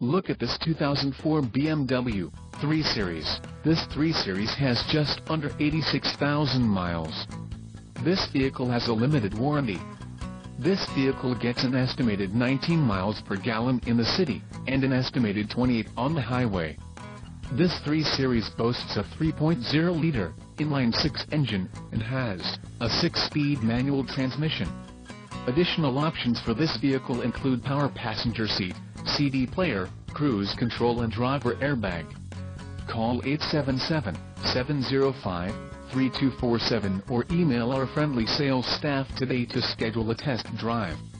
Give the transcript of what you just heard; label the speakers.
Speaker 1: Look at this 2004 BMW 3 Series. This 3 Series has just under 86,000 miles. This vehicle has a limited warranty. This vehicle gets an estimated 19 miles per gallon in the city, and an estimated 28 on the highway. This 3 Series boasts a 3.0-liter inline-six engine, and has a 6-speed manual transmission. Additional options for this vehicle include power passenger seat, CD player, cruise control and driver airbag. Call 877-705-3247 or email our friendly sales staff today to schedule a test drive.